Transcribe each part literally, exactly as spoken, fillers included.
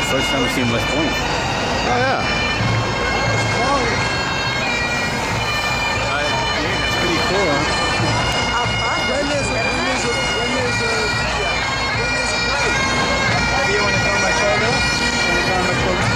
first time I've seen West Point. Oh yeah. Uh, yeah, that's pretty cool, huh? When there's a, when there's a, when there's a, when there's a break. Do you want to go on my shoulder? Want to go on my shoulder?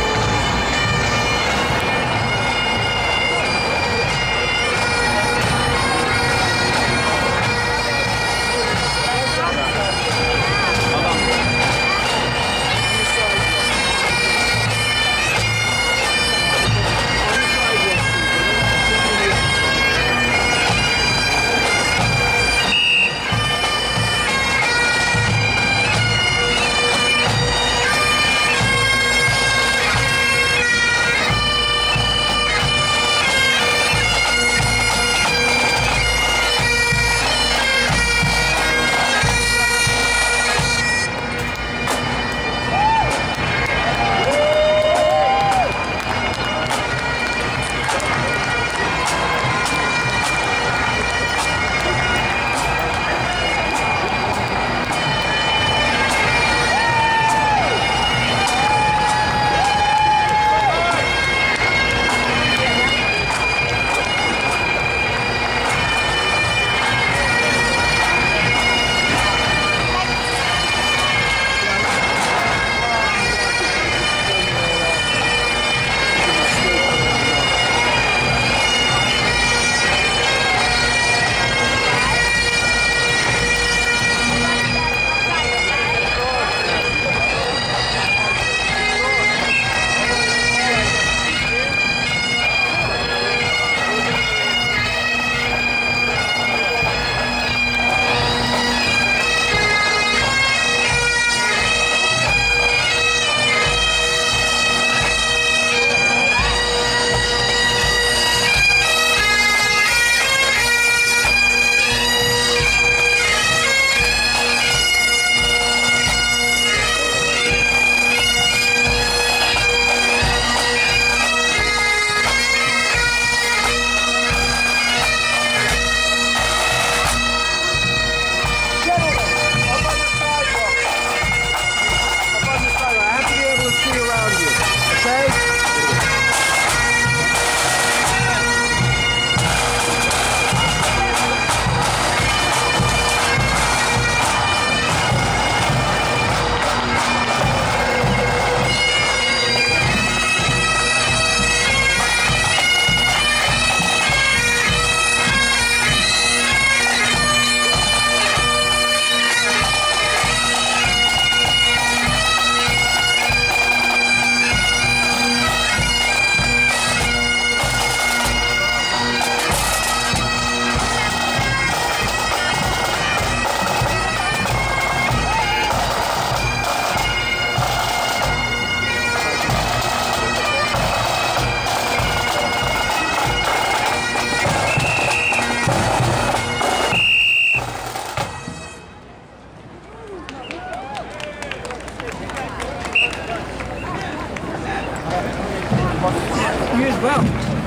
You as well.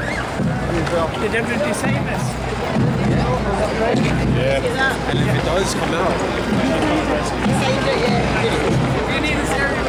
Did everybody say this? Yeah. And if it does come out. You need this area.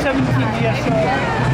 seventeen years old.